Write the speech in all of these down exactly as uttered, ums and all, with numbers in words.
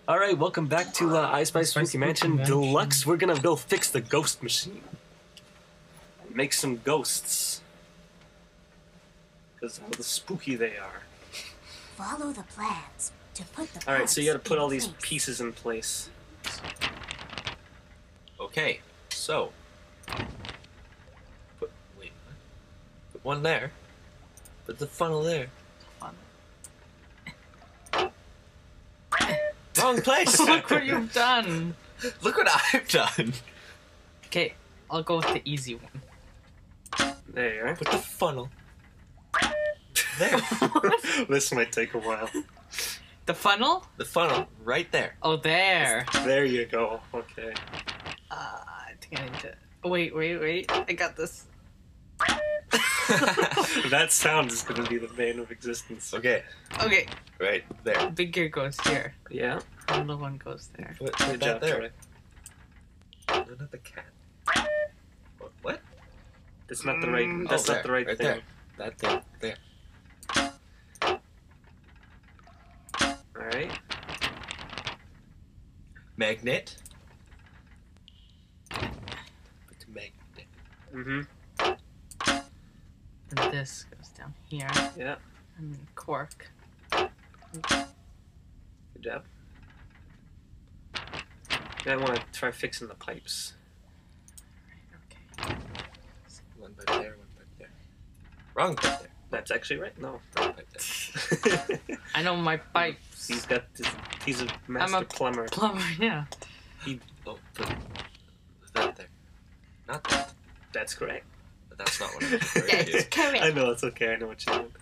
Alright, welcome back to uh, I Spy Spooky Mansion Deluxe. We're gonna go fix the ghost machine. Make some ghosts. Because how the spooky they are. Follow the plans to put the Alright, so you gotta put all place. these pieces in place. Okay, so... Put, wait, what? Put one there. Put the funnel there. Wrong place! Look what you've done! Look what I've done! Okay, I'll go with the easy one. There you are. Put the funnel there. This might take a while. The funnel? The funnel right there. Oh, there. There you go. Okay. Uh, I think I need to... Oh, wait, wait, wait. I got this. That sound is gonna be the bane of existence. Okay, Okay, right there. big gear goes here. Yeah. The little one goes there. Put, Good put that job, there. Troy. No, not the cat. What? what? That's not the right. Mm, That's oh, not there, the right, right thing. there. That thing. There. All right. Magnet. Put the magnet. Mm-hmm. And this goes down here. Yeah. And cork. Good job. Yeah, I want to try fixing the pipes. Okay. One pipe there, one pipe there. Wrong pipe there. That's actually right. No. Wrong pipe there. I know my pipes. He's got. This, he's a master I'm a plumber. plumber, yeah. He, oh, put that there. Not that. That's correct. But that's not what I'm trying Yeah, to do. it's correct. I know it's okay. I know what you mean.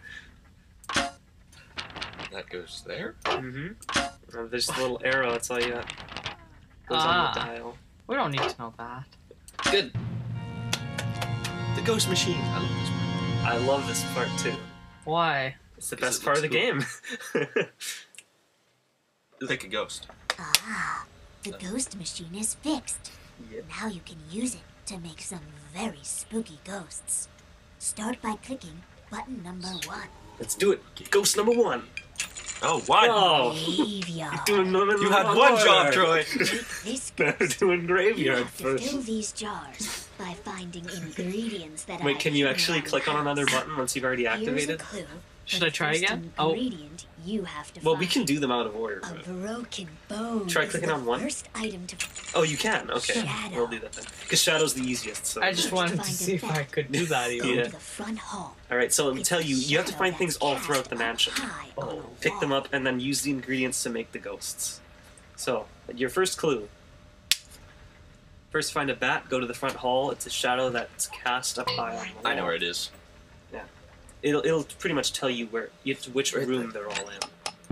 That goes there. Mm-hmm. Uh, there's a little arrow. That's all you got. Goes Ah. on the dial. We don't need to know that. Good. The ghost machine. I love this part. I love this part too. Why? It's the Because best it part of the looks game. It's like a ghost. Ah, the ghost machine is fixed. Yep. Now you can use it to make some very spooky ghosts. Start by clicking button number one. Let's do it. Ghost number one. Oh, why? Oh. Graveyard. Doing them in You the had wrong one order. job, Troy. Take this They're ghost. doing You graveyard have to fill first. these jars by finding ingredients that Wait, are can you hidden actually around the click on another house. button once you've already Here's a activated? clue. Should The I try first again? Oh. ingredient you have to Well, find. we can do them out of order. A but- broken bone. Try is clicking the on one. First item to Oh, you can. Okay, Shadow. we'll do that then. Because Shadow's the easiest. So. I just wanted to Find see a if I vet. could do that go even. Yeah. to the front hall. All right, so let me It's tell a you, you have to shadow find things that's all cast throughout the up mansion. high on a Pick them wall. up and then use the ingredients to make the ghosts. So, your first clue. First, find a bat. Go to the front hall. It's a shadow that's cast up high on the wall. I know where it is. It'll it'll pretty much tell you where, you have to, which Right room they're all in.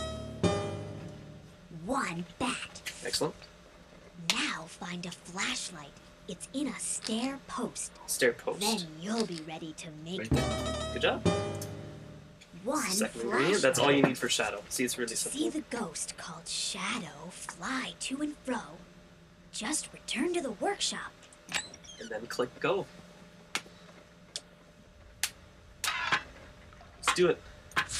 One bat. Excellent. Now find a flashlight. It's in a stair post. Stair post. Then you'll be ready to make Right there. Good job. one Second flashlight. ingredient. That's all you need for Shadow. See, it's really To see simple. the ghost called Shadow fly to and fro, just return to the workshop. And then click go. Let's do it.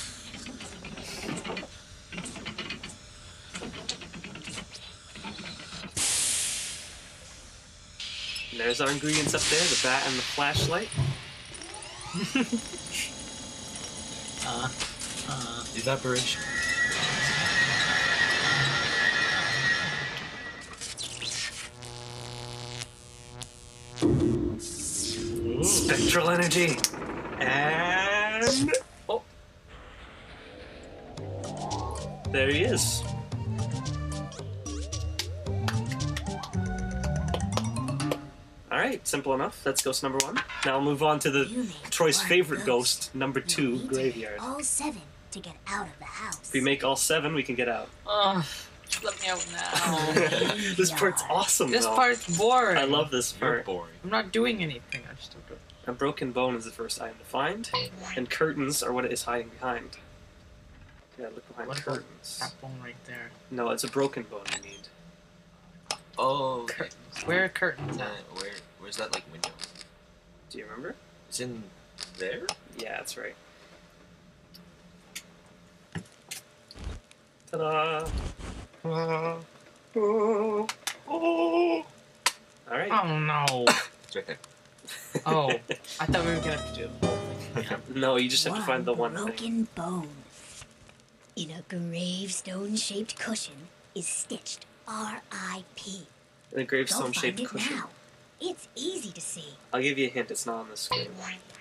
And there's our ingredients up there, the bat and the flashlight. Uh, uh, Evaporation. Spectral energy. And... Oh. There he is. Alright, simple enough. That's ghost number one. Now we'll move on to the You make Troy's one favorite ghost, ghost. number You'll two, need to Graveyard. make all seven to get out of the house. If we make all seven, we can get out. uh, let me out now. This part's awesome, This though. part's boring. I love this You're part. boring. I'm not doing anything. I just don't do it. A broken bone is the first item to find, and curtains are what it is hiding behind. Yeah, look behind What about curtains. that bone right there? No, it's a broken bone you need. Oh, okay. Curtains. Where are curtains Uh, at? where, where's that, like, window? Do you remember? It's in there? Yeah, that's right. Ta-da! Oh. Oh. Oh. Alright. Oh no. It's right there. Oh, I thought we were gonna have to do the whole thing. Yeah. No, you just have to find the one broken thing. bone. In a gravestone-shaped cushion is stitched R I P The Go gravestone find shaped it cushion. now. It's easy to see. I'll give you a hint, it's not on the screen.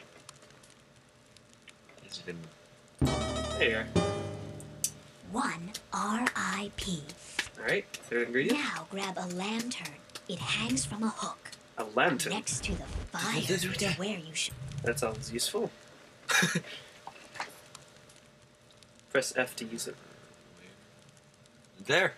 Is it in... There you are. One R I P Alright, third ingredient. Now grab a lantern. It hangs from a hook A lantern. next to the fire. This right there. Where you should. That sounds useful. Press F to use it. There.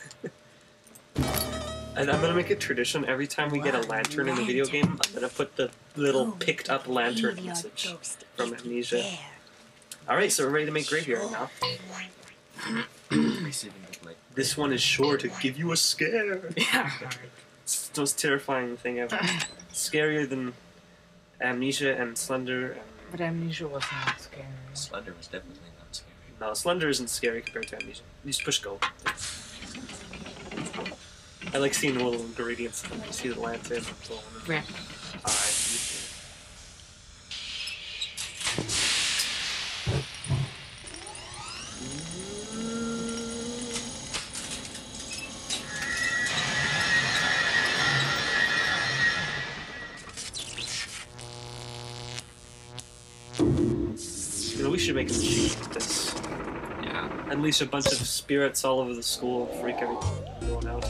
And I'm gonna make a tradition every time we get a One lantern in a video game, I'm gonna put the little Go picked up to lantern graveyard message ghost from if you Amnesia. dare. Alright, so we're ready to make graveyard now. Receiving the light. This one is sure to give you a scare. Yeah. It's the most terrifying thing ever. Scarier than Amnesia and Slender and... But Amnesia wasn't that scary. Slender was definitely not scary. No, Slender isn't scary compared to Amnesia. You just push go. I like seeing the little ingredients. You see the lantern. Yeah. Alright. You know, we should make a machine like this. Yeah. Unleash a bunch of spirits all over the school, freak everyone out.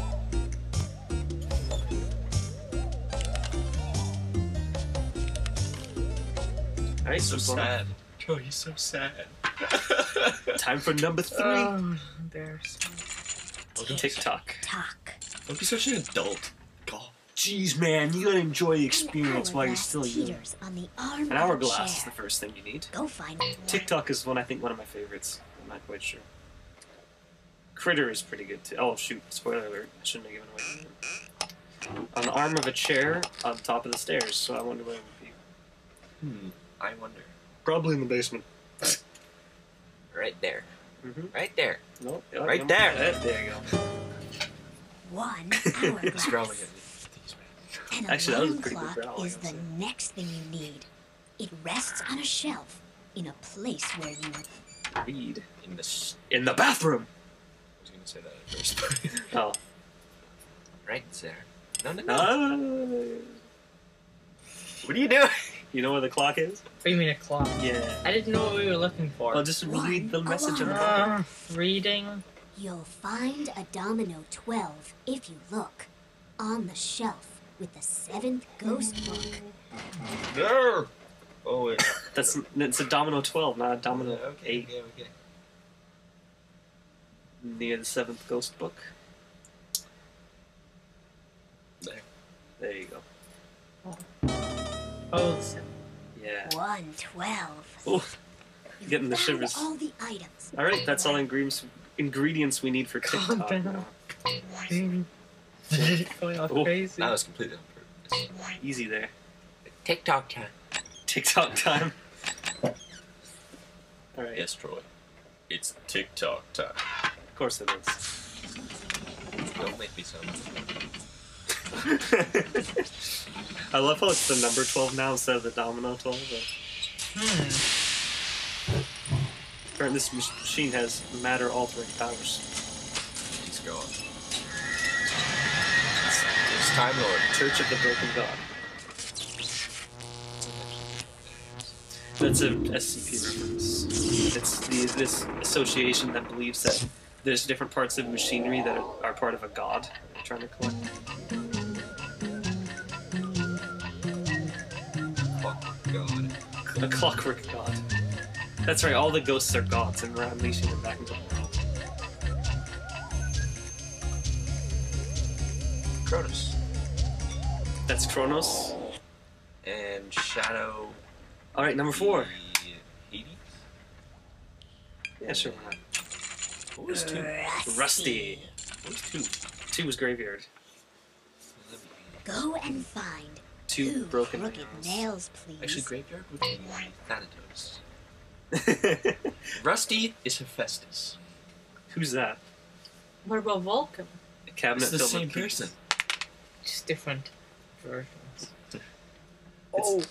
Alright, So so sad. Oh, he's so sad. time for number three. Oh, there's. TikTok. Talk. Don't be such an adult. God. Jeez, man, you gotta enjoy the An experience while you're hourglass still young. teeters on the arm An of a hourglass is chair. the first thing you need. Go find it. TikTok is one I think one of my favorites. I'm not quite sure. Critter is pretty good too. Oh shoot! Spoiler alert! I shouldn't have given away. On the arm of a chair on top of the stairs. So I wonder where it would be. Hmm. I wonder. Probably in the basement. Right there. Mm-hmm. Right there. Nope. Right there. Yeah, there you go. One He's growling hourglass. at me. These man. An Actually, that was a alarm pretty good clock growl, I is gotta the say. next thing you need. It rests on a shelf in a place where you Read In the. S- in the bathroom. I was gonna say that at first. Oh. Right there. No, no, no. Uh, What are you doing? you know where the clock is? What do you mean a clock? Yeah. I didn't know what we were looking for. I'll just read the message on the bottom. Uh, reading. You'll find a domino twelve if you look on the shelf with the seventh ghost book. No. Oh wait. That's it's a domino twelve, not a domino Okay. eight. Okay. Okay. Near the seventh ghost book. There. There you go. Oh, it's- Yeah. One twelve. Oh, You getting the found shivers. all the items. all right. That's all ingredients ingredients we need for Calm TikTok. down. now. going all Oh, crazy. That was completely on purpose. Easy there. TikTok time. TikTok time. All right. Yes, Troy. It's TikTok time. Of course it is. Don't make me sound. I love how it's the number twelve now instead of the domino twelve. But Hmm. apparently this mach- machine has matter-altering powers. He's going. It's, it's Time Lord. Church of the Broken God. That's a S C P reference. It's the, this association that believes that there's different parts of machinery that are, are part of a god that they're trying to collect. Oh God. A clockwork god. That's right, all the ghosts are gods, and we're unleashing them back into the world. Cronus. That's Kronos. And Shadow. Alright, number four. the Hades? Yeah, sure, why not? What was two? Rusty. What was two? Two was graveyard. Go and find Two two broken crooked nails. nails, please. Actually, Graveyard would be Thanatos. Rusty is Hephaestus. Who's that? What about Vulcan? A cabinet It's the filled same with keys. person. Just different versions. It's-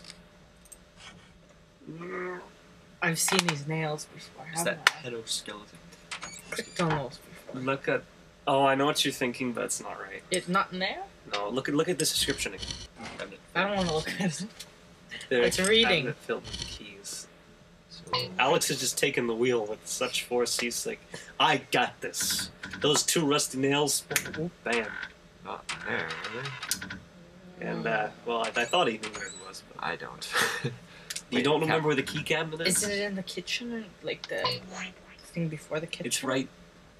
Oh. I've seen these nails before. It's Haven't that I? pedoskeleton. I've done those before. Look at. Oh, I know what you're thinking, but it's not right. It not in there? No, look at look at this description again. Cabinet. I don't want to look at it. There's It's a reading. cabinet filled with keys. So, Alex has just taken the wheel with such force. He's like, "I got this. Those two rusty nails, bam." not there, are they? And uh, well, I, I thought he knew where it was, but I don't. you Wait, don't cap- remember where the key cabinet is? Is it in the kitchen or like the thing before the kitchen? It's right.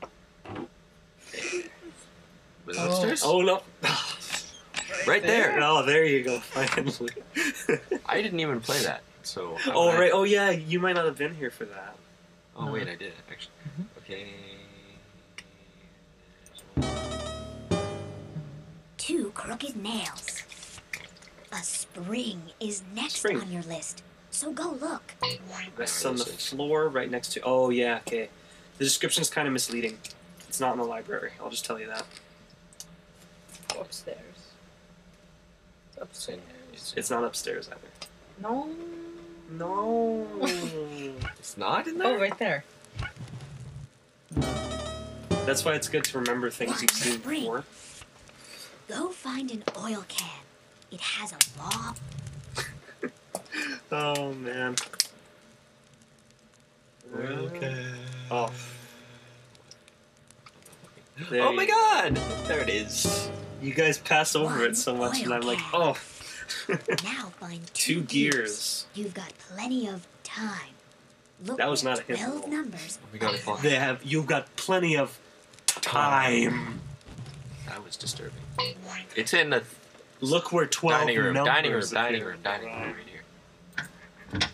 Was it Oh. upstairs? Oh no! right there. Oh, there you go. Finally. I didn't even play that, so. how Oh would I- right. Oh yeah. You might not have been here for that. Oh wait, I did actually. Mhm. Okay. Two crooked nails. A spring is next Spring. on your list, so go look. Rests on the This is- floor right next to. Oh yeah. Okay. The description's kind of misleading. It's not in the library. I'll just tell you that. upstairs. It's upstairs. It's, It's not upstairs either. No. No. it's not in there. Oh, right there. That's why it's good to remember things you've seen Spring. before. Go find an oil can. It has a long. Oh man. Okay. Oh. There Oh my you go. god! There it is. You guys pass over it so much, and I'm like, oh. Now find Two two, gears. You've got plenty of time. Look That was where not a hint twelve roll. numbers. Oh my god, I thought They have. You've got plenty of time. that was disturbing. It's in the Look where twelve dining room, numbers dining room, appear. dining room, dining room, right here.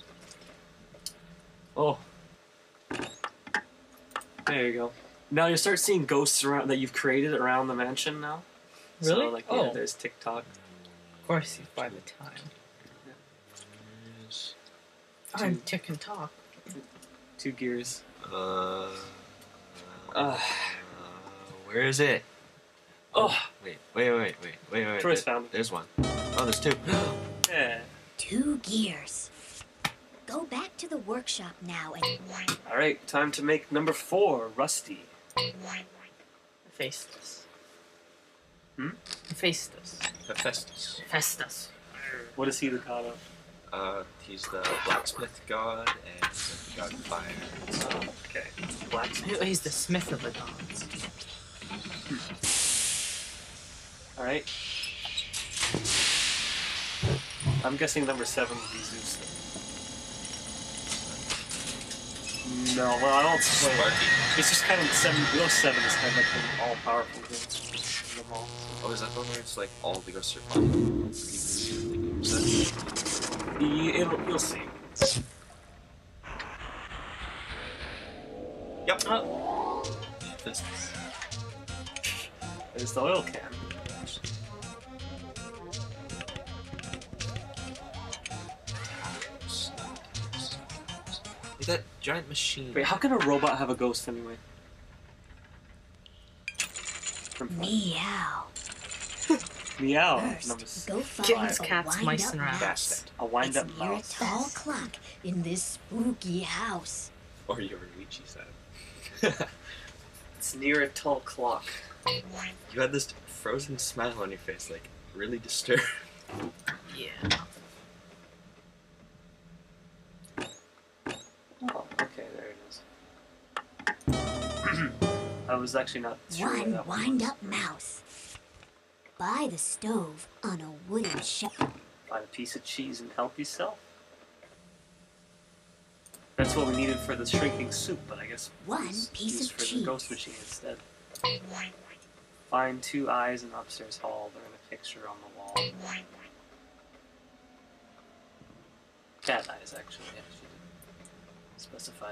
Oh. There you go. Now you start seeing ghosts around that you've created around the mansion now. Really? So, like, Oh. yeah, there's TikTok. Of course, you find the time. Yes. I'm tick and talk. Two gears. Uh, Uh, uh, where is it? oh, Wait, wait, wait, wait, wait, wait. Troy's there- found it. There's one. Oh, there's two. yeah. Two gears. Go back to the workshop now and All right, time to make number four, Rusty. Hephaestus. Hmm? Hephaestus. Hephaestus. Hephaestus. What is he the god of? Uh, he's the blacksmith god and the god of fire. So, Okay, blacksmith. He's the smith of the gods. All right. I'm guessing number seven would be Zeus. No, well, I don't spoil it. Sparky. It's just kind of seven. Those seven is kind of like the all-powerful ghost of them all. Oh, is that the one where it's like all the ghosts are fun? Y- It'll, you'll see. Yep. Oh, This There's the oil can. is that giant machine. Wait, how can a robot have a ghost anyway? From meow. Meow. First, Number s- go find Kittens, a cats, mice, wind-up and rats. mouse. a wind-up It's near mouse. a tall clock in this spooky house. Or your Luigi said. It's near a tall clock. You had this frozen smile on your face, like really disturbed. yeah. Oh, okay, there it is. I was actually not sure where One that one was. wind-up mouse. By the stove on a wooden shelf. Find a piece of cheese and help yourself. That's what we needed for the shrinking soup, but I guess One it's piece used of for cheese. the ghost machine instead. Find two eyes in upstairs hall. They're in a picture on the wall. Cat eyes, actually. Yeah, she did. Specified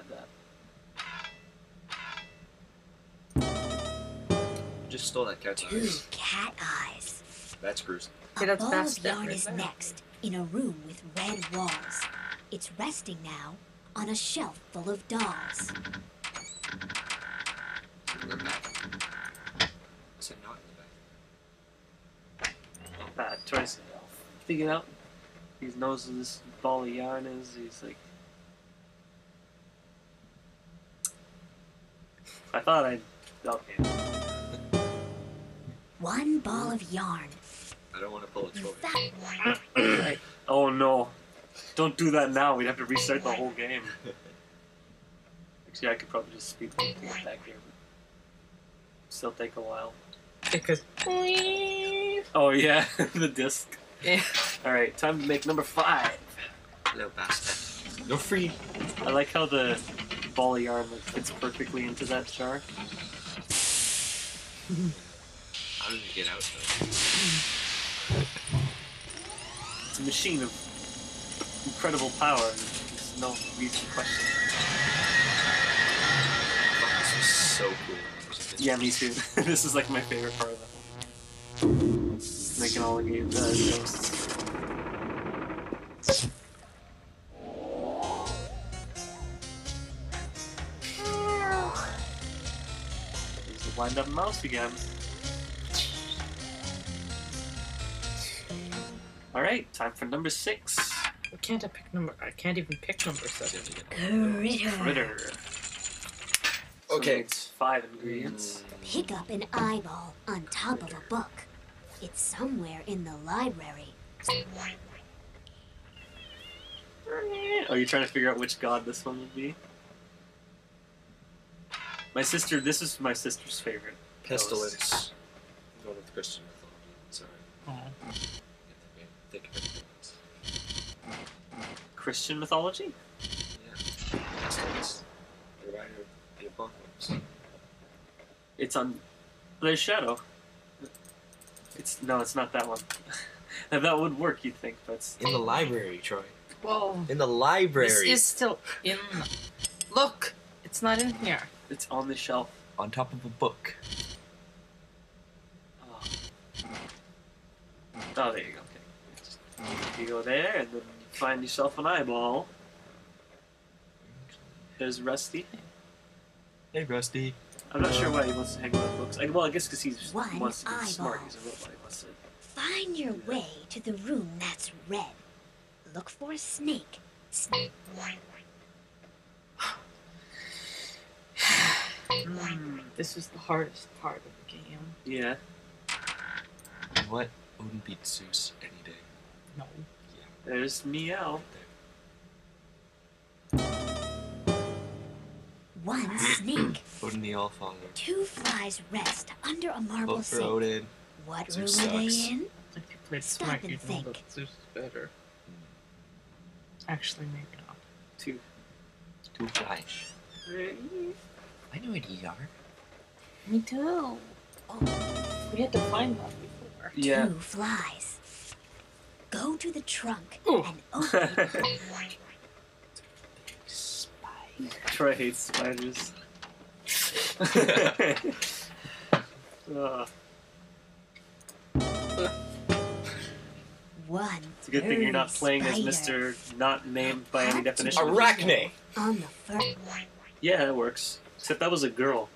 that. Just stole that cat's Two eyes. cat eyes. That's gruesome. A Yeah, that's ball best of stuff yarn right is there. next, in a room with red walls. It's resting now on a shelf full of dolls. Ah, Troy's figured out. He knows what this ball of yarn is. He's like, I thought I'd. Okay. One ball of yarn. I don't want to pull a You trophy. fat. Right. Oh no! Don't do that now. We'd have to restart the whole game. Actually, I could probably just speed it back here. But still take a while. Because. Oh yeah, the disc. Yeah. All right, time to make number five. Hello, bastard. You're free. I like how the ball of yarn like, fits perfectly into that jar. How did it get out though? It's a machine of incredible power. There's no reason to question it. Fuck, this was so cool. Yeah, me too. This is like my favorite part of the whole. Making all the games, uh, ghosts. There's the wind up mouse again. Alright, time for number six. I can't I pick number. I can't even pick number seven. Critter. Critter. Okay. So it's five ingredients. Pick up an eyeball on top of a book. It's somewhere in the library. Oh, you're trying to figure out which god this one would be? My sister, this is my sister's favorite. Pestilence. I'm going with Christian mythology. Sorry. Oh. Think of anything else. Christian mythology? Yeah. Pestilence. The rider of the apocalypse. It's on. There's Shadow. It's no, it's not that one. And that would work, you'd think, but it's, In the library, Troy. Well, In the library. this is still in. Look, it's not in here. it's on the shelf. On top of a book. Oh, oh there you go. Okay, Just- you go there and then find yourself an eyeball. There's Rusty. Hey, Rusty. I'm not sure why he wants to hang out with books. I, well, I guess because he's One he wants to be eyeball. smart. He's a robot. He wants to. Find your way to the room that's red. Look for a snake. Snake. Hmm. This was the hardest part of the game. Yeah. What? Odin beat Zeus any day. No. There's Meow. One snake. Odin the Allfather. Two flies rest under a marble Vote for sink. Odin. What Zeus room are they sucks. in? If you played Stop Smite, and you'd know think. that Zeus is better. Actually, maybe not. Two. Two flies. I know what these are. Me too. Oh, we had to find that before. Yeah. Two flies. Go to the trunk Ooh. and open it. Troy hates spiders. Ugh. One. It's a good thing you're not furry playing as spider Mister not named by any Had to definition. be Arachne. On the first. Yeah, that works. Except that was a girl.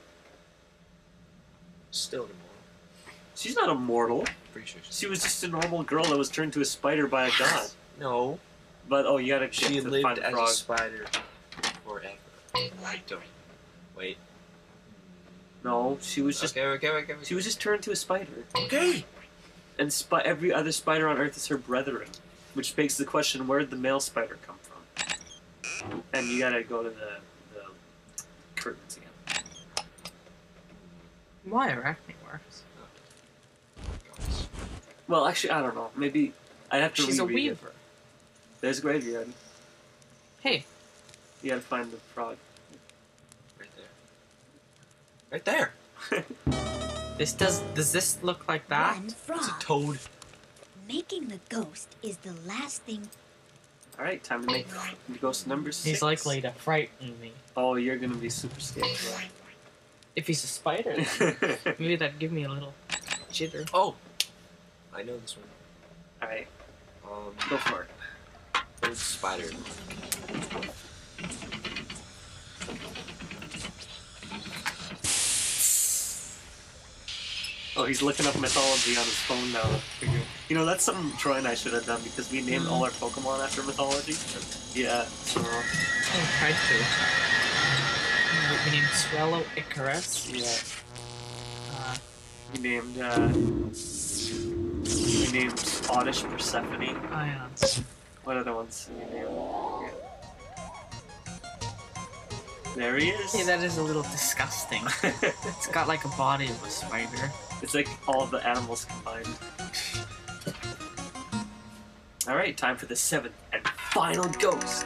Still immortal. She's not immortal. Pretty sure she's... She was just a normal girl that was turned to a spider by a god. No. But oh, you gotta get She to lived find the as frog. a spider forever. I don't. Wait. No, she was just Okay, okay, okay. okay. she was just turned to a spider. Okay. And spi- every other spider on Earth is her brethren, which begs the question: where did the male spider come from? And you gotta go to the, the curtains again. Why Arachne works? Well, actually, I don't know. Maybe I'd have to She's a reread it. weaver. There's a graveyard. Hey, You gotta find the frog. Right there. Right there. this does. Does this look like that? One It's a frog. toad. Making the ghost is the last thing. All right, time to make ghost number six. He's likely to frighten me. Oh, you're gonna be super scared. If he's a spider, maybe that'd give me a little jitter. Oh. I know this one. All right, Um, go for it. Old spider. Oh, he's looking up mythology on his phone now. To figure. You know, that's something Troy and I should have done because we named all our Pokemon after mythology. Yeah, so... I tried to. We named Swallow Icarus. Yeah. Uh, We named, uh... We named Oddish Persephone. Ion. What other ones did we name? Yeah. There he is! Hey, that is a little disgusting. It's got like a body of a spider. It's like all the animals combined. Alright, time for the seventh and final ghost.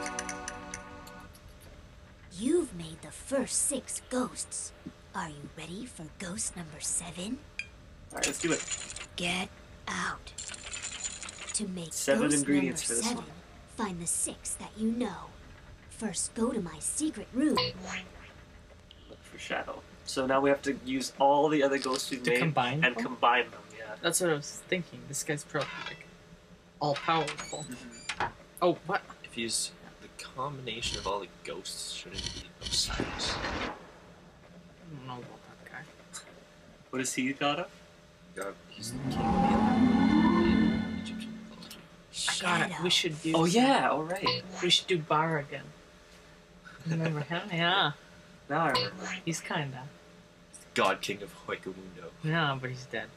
You've made the first six ghosts. Are you ready for ghost number seven? Alright, let's do it. Get out. To make Seven ghost ingredients number for this seven, one. find the six that you know. First, go to my secret room. Look for Shadow. So now we have to use all the other ghosts we've To made combine and them? combine them, yeah. That's what I was thinking. This guy's probably like all powerful. Mm-hmm. Oh, what? If you use the combination of all the ghosts, shouldn't it be Osiris? I don't know about that guy. What is he got up? God, he's the king of the other in Egyptian mythology. I got it. Shadow. We should do. Oh yeah, alright. We should do Bar again. Remember him? Yeah. Now I remember. He's kinda. He's the god king of Hoikamundo. Yeah, but he's dead.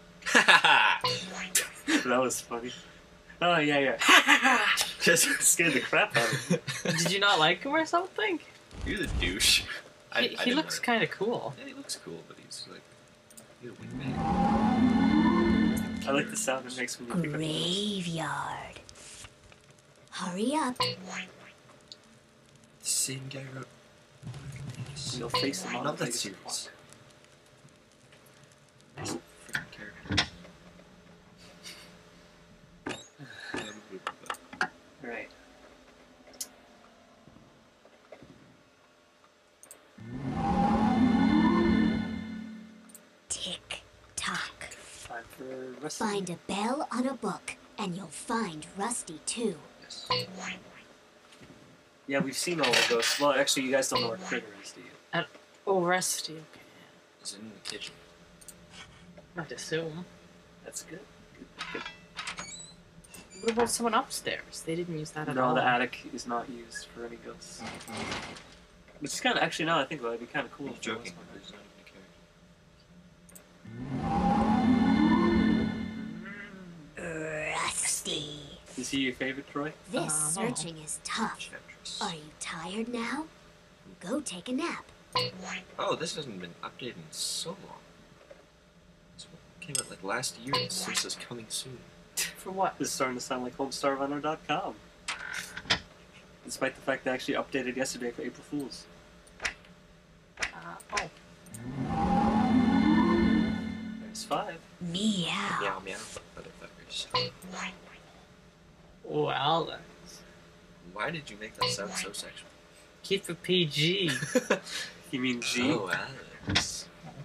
That was funny. Oh yeah, yeah. Just Scared the crap out of me. Did you not like him or something? You're the douche. I, He, I he didn't looks like- kind of cool. Yeah, he looks cool, but he's like he's a wingman. I like the sound it makes when you pick up the ghost. Graveyard. Hurry up. The same guy wrote. You'll face them I all. love that Vegas series. Park. Freaking characters. Right. Tick tock. Time for Rusty. Find a bell on a book, and you'll find Rusty too. Yes. Yeah, we've seen all the ghosts. Well, actually, you guys don't know where Critter is, do you? Oh, Rusty. Okay. He's in the kitchen. I'd assume. That's good. Good, What about someone upstairs? They didn't use that good. at No, all. the attic is not used for any ghosts. Which is kind of, actually, now that I think about it, it'd be kind of cool. He's if there was joking. one. There's not even a character. Rusty. Is he your favorite, Troy? This Uh, no. searching is tough. Enchantress. Are you tired now? Go take a nap. Oh, this hasn't been updated in so long. This one came out like last year, and since is coming soon. For what? This is starting to sound like Homestar Runner dot com. Despite the fact they actually updated yesterday for April Fools. Uh, oh. There's five. Meow. Meow meow, motherfuckers. Well, that's... Why did you make that sound so sexual? Keep it P G. You mean G? Oh, Alex.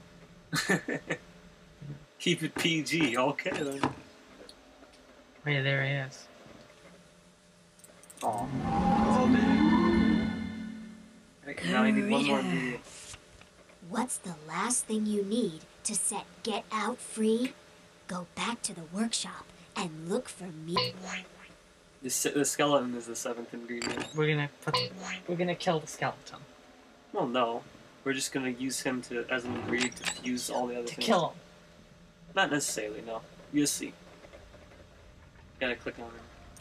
Keep it P G. Okay then. Right, there he is. Aw. Oh, man. Right, now I need one more ingredient. What's the last thing you need to set Get Out free? Go back to the workshop and look for me. The, s- the skeleton is the seventh ingredient. We're gonna put. We're gonna kill the skeleton Well, no. We're just gonna use him to as an ingredient to fuse all the other to things. kill him. Not necessarily, no. You'll see. Gotta click on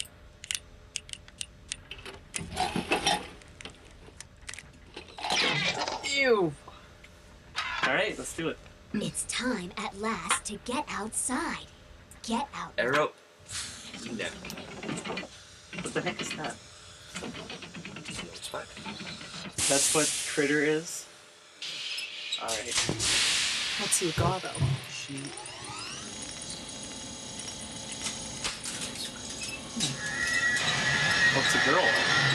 him. Ew. Alright, let's do it. It's time at last to get outside. Get out. Arrow. Lean down. What the heck is that? It's fine. That's what Critter is? Alright. What's he got though? She. What's a girl?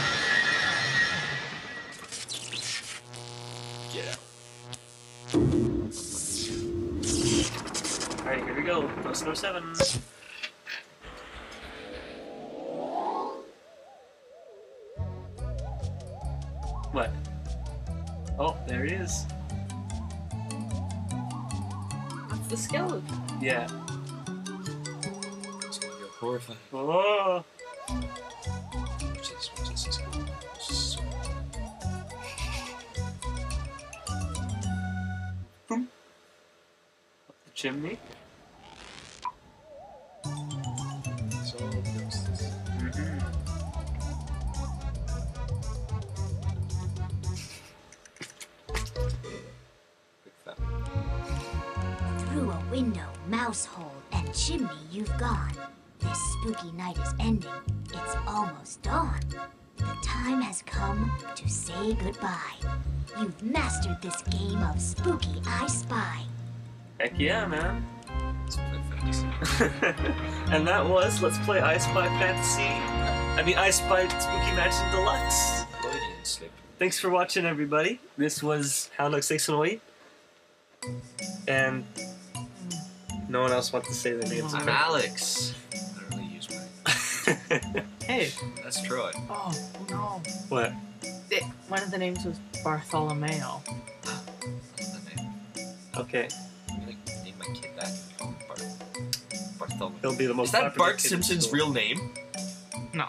Get out. Alright, here we go. Ghost number seven. What? Oh, there it is. That's the skeleton. Yeah. It's gonna go horrifying. Oh. Watch this, watch this, this is cool. This is so Boom. Up the chimney. It's all ghosts. Mm-hmm. Big fat. Through a window, mouse hole, and chimney you've gone. This spooky night is ending. It's almost dawn. The time has come to say goodbye. You've mastered this game of Spooky I Spy. Heck yeah, man. Let's play fantasy. And that was Let's Play I Spy Fantasy. I mean, I Spy Spooky Mansion Deluxe. Freudian slip. Thanks for watching, everybody. This was Hound six oh eight. And no one else wants to say their names. I'm Alex. I don't really use mine. Hey. That's Troy. Oh, no. What? It, one of the names was Bartholomew. That's the name. Okay. I'm gonna name my kid that. Call him Bart. Bartholomew. He'll be the most Is that popular Bart kid in Simpson's school. real name? No.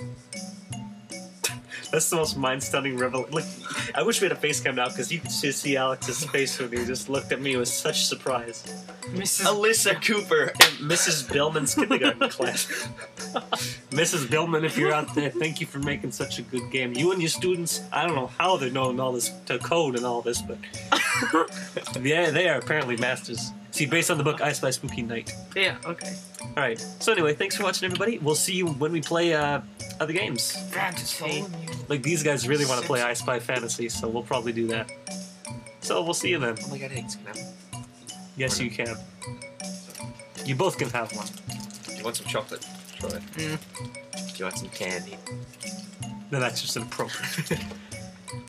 That's the most mind-stunning revelation. Like, I wish we had a face cam now, because you could just see Alex's face when he just looked at me with such surprise. Missus Alyssa Cooper. Missus Billman's kindergarten class. Missus Billman, if you're out there, thank you for making such a good game. You and your students, I don't know how they're knowing all this to code and all this, but yeah, they are apparently masters. See, based on the book I Spy Spooky Night. Yeah, okay. Alright, so anyway, thanks for watching, everybody. We'll see you when we play uh, other games. Fantasy. Like, these guys really want to play I Spy Fantasy, so we'll probably do that. So, we'll see you then. Oh my god, eggs. Can I have one? Yes, you can. You both can have one. Do you want some chocolate, Troy? Mm. Do you want some candy? No, that's just inappropriate.